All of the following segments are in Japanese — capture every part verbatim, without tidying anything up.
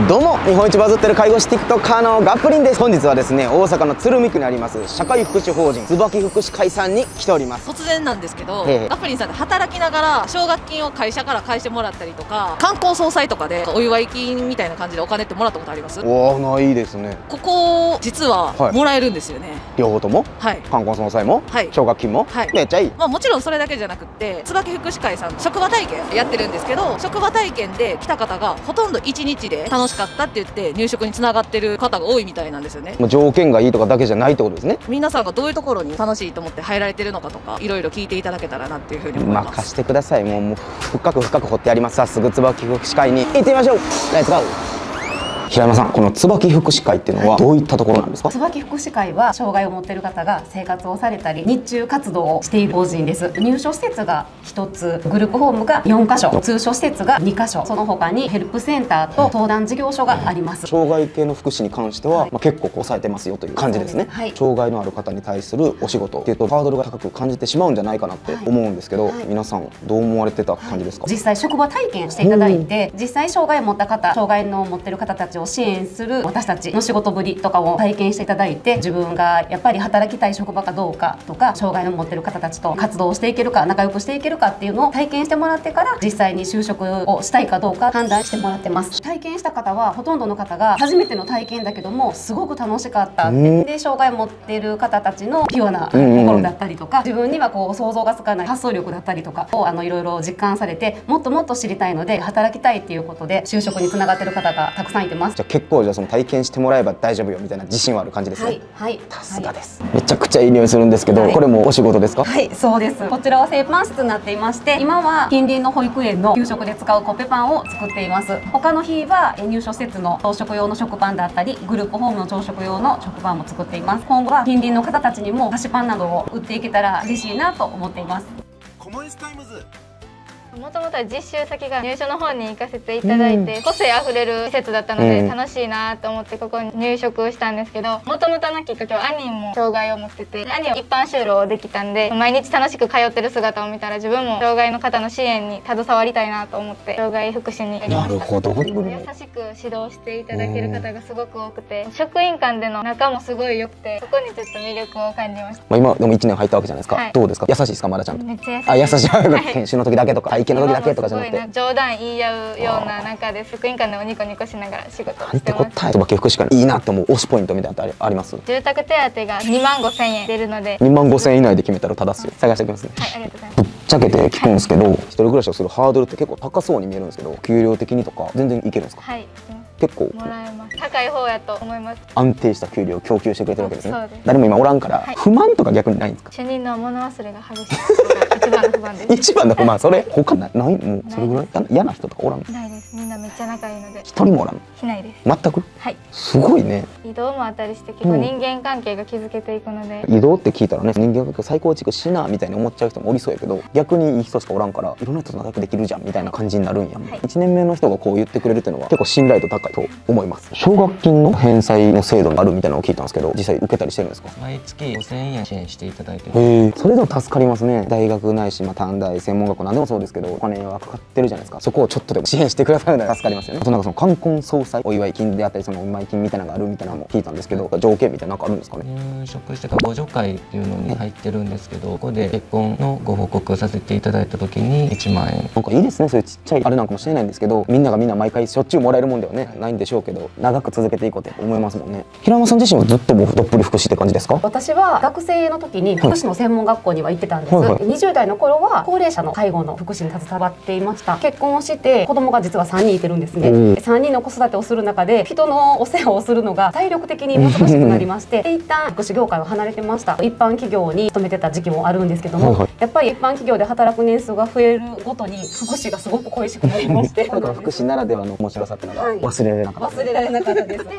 どうも日本一バズってる介護士 TikToker のガップリンです。本日はですね、大阪の鶴見区にあります社会福祉法人椿福祉会さんに来ております。 突然なんですけど、 ええ、 ガップリンさんで働きながら奨学金を会社から返してもらったりとか、冠婚葬祭とかでお祝い金みたいな感じでお金ってもらったことあります？ おお、ないですね。 ここ実ははいもらえるんですよね。 両方とも、 はい、 冠婚葬祭も、 はい、 奨学金も、 はい、 めっちゃいい。 まあ、もちろんそれだけじゃなくって椿福祉会さん職場体験やってるんですけど、職場体験で来た方がほとんどいちにちで楽しかったって言って入職につながってる方が多いみたいなんですよね。 もう条件がいいとかだけじゃないってことですね。 皆さんがどういうところに楽しいと思って入られてるのかとか、いろいろ聞いていただけたらなっていうふうに思います。 任してください。もうもう深く深く掘ってやります。早速椿福祉会に行ってみましょう。レッツゴー。平山さん、この椿福祉会っていうのはどういったところなんですか？ 椿福祉会は障害を持っている方が生活をされたり日中活動をしている法人です。入所施設がひとつ、グループホームがよんかしょ、通所施設がにかしょ、その他にヘルプセンターと相談事業所があります。 障害系の福祉に関しては、はい、まあ結構抑えてますよという感じですね。はい、障害のある方に対するお仕事っていうとハードルが高く感じてしまうんじゃないかなって思うんですけど、はいはい、皆さんどう思われてた感じですか？ 実際職場体験していただいて、実際障害を持った方、障害の持っている方たちを支援する私たちの仕事ぶりとかを体験していただいて、自分がやっぱり働きたい職場かどうかとか、障害を持っている方たちと活動していけるか仲良くしていけるかっていうのを体験してもらってから、実際に就職をしたいかどうか判断してもらってます。体験した方はほとんどの方が初めての体験だけどもすごく楽しかったって、で障害を持っている方たちのピュアな心だったりとか、自分にはこう想像がつかない発想力だったりとかをあのいろいろ実感されて、もっともっと知りたいので働きたいっていうことで就職につながっている方がたくさんいてます。 じゃあ結構じゃあその体験してもらえば大丈夫よみたいな自信はある感じですね。 はいはい、 さすがです。めちゃくちゃいい匂いするんですけど、はい、これもお仕事ですか？ はい、そうです。こちらは製パン室になっていまして、今は近隣の保育園の給食で使うコッペパンを作っています。他の日は入所施設の朝食用の食パンだったり、グループホームの朝食用の食パンも作っています。今後は近隣の方たちにも菓子パンなどを売っていけたら嬉しいなと思っています。 コモエスタイムズ。 もともとは実習先が入所の方に行かせていただいて、個性あふれる施設だったので楽しいなと思ってここに入職したんですけど、もともとのきっかけは兄も障害を持ってて、兄は一般就労できたんで、毎日楽しく通ってる姿を見たら自分も障害の方の支援に携わりたいなと思って障害福祉にやりました。なるほど。優しく指導していただける方がすごく多くて、職員間での仲もすごい良くて、そこにちょっと魅力を感じました。 まあ今でもいちねん入ったわけじゃないですか、はい、どうですか？優しいですか？まだちゃんと。 めっちゃ優しい。 あ、優しい。 はい、 研修の時だけとか体験の時だけとかじゃなくて、 冗談言い合うような中で職員間でおニコニコしながら仕事をしてます。 椿福祉会いいなって思う推しポイントみたいなのってあります？ 住宅手当がにまんごせんえん出るので、 にまんごせんえん以内で決めたら正すよ。探しておきますね。 はい、ありがとうございます。 ぶっちゃけて聞くんですけど、一人暮らしをするハードルって結構高そうに見えるんですけど、給料的にとか全然いけるんですか？ はい、 結構もらえます。高い方やと思います。 安定した給料を供給してくれてるわけですね。 そうです。 誰も今おらんから、はい、不満とか逆にないんですか？ 主任の物忘れが激しい一番の不満です。 一番の不満、それ他ないない？もうそれぐらい嫌な人とかおらん？ ないです。みんなめっちゃ仲いいので。 一人もおらん？ いないです。 全く？ はい。すごいね。 移動もあったりして結構人間関係が築けていくので、 移動って聞いたらね、人間関係再構築しなみたいに思っちゃう人もおりそうやけど、逆にいい人しかおらんからいろんな人と仲良くできるじゃんみたいな感じになるんや。はい、いちねんめの人がこう言ってくれるっていうのは結構信頼度高いと思います。奨学金の返済の制度があるみたいなのを聞いたんですけど、実際受けたりしてるんですか？ 毎月ごせんえん支援していただいてる。へえ、それでも助かりますね。大学ないし、まあ短大、専門学校なんでもそうですけど、お金はかかってるじゃないですか。そこをちょっとでも支援してくださるなら助かりますよね。あとなんかその冠婚葬祭お祝い金であったり、そのお見舞い金みたいなのがあるみたいなのも聞いたんですけど、条件みたいなのあるんですかね？ 入職してから互助会っていうのに入ってるんですけど、ここで結婚のご報告をさせていただいた時にいちまんえん。なんかいいですね。そういうちっちゃいあれなんかもしれないんですけど、みんながみんな毎回しょっちゅうもらえるもんではねないんでしょうけど、長く続けていこうって思いますもんね。平山さん自身はずっともうどっぷり福祉って感じですか？ 私は学生の時に福祉の専門学校には行ってたんです。はいはい、にじゅう代の頃は高齢者の介護の福祉に携わっていました。結婚をして子供が実はさんにんいてるんですね。さんにんの子育てをする中で人のお世話をするのが体力的に難しくなりましてで一旦福祉業界を離れてました。一般企業に勤めてた時期もあるんですけども、はいはい、やっぱり一般企業で働く年数が増えるごとに福祉がすごく恋しくなりましてだから福祉ならではの面白さっていうのが忘れられなかった、 はい、忘れられなかったです。で学生時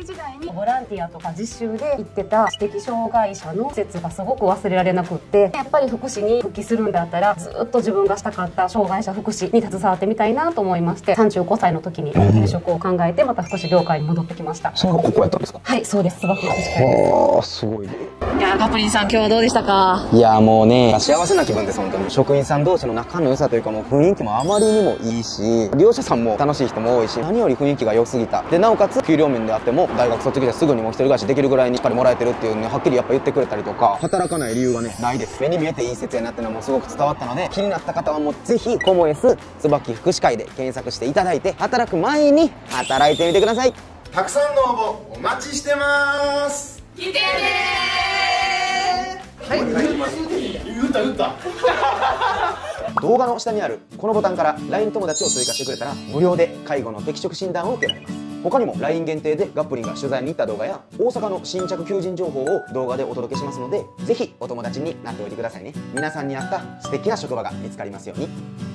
時代にボランティアとか実習で行ってた知的障害者の施設がすごく忘れられなくって、やっぱり福祉に復帰するんだったらずっと自分がしたかった障害者福祉に携わってみたいなと思いまして、さんじゅうごさいの時に入職を考えてまた福祉業界に戻ってきました。 それがここやったんですか？ はい、そうです。椿福祉会です。 ああ、すごいね。 いやー、ガプリンさん今日はどうでしたか？ いやもうね、幸せな気分です。本当に職員さん同士の仲の良さというか、もう雰囲気もあまりにもいいし、利用者さんも楽しい人も多いし、何より雰囲気が良すぎた。でなおかつ給料面であっても大学卒業してすぐにもう一人暮らしできるぐらいにしっかりもらえてるっていうね、はっきりやっぱ言ってくれたりとか、働かない理由がねないです。目に見えていい施設やなっていうのはもうすごく伝わったので、気になった方はもうぜひコモエス椿福祉会で検索していただいて、働く前に働いてみてください。 たくさんの応募お待ちしてます。 来てねはい、言った言った動画の下にあるこのボタンから ライン 友達を追加してくれたら無料で介護の適職診断を受けられます。他にも ライン 限定でガップリンが取材に行った動画や大阪の新着求人情報を動画でお届けしますので、ぜひお友達になっておいてくださいね。皆さんに合った素敵な職場が見つかりますように。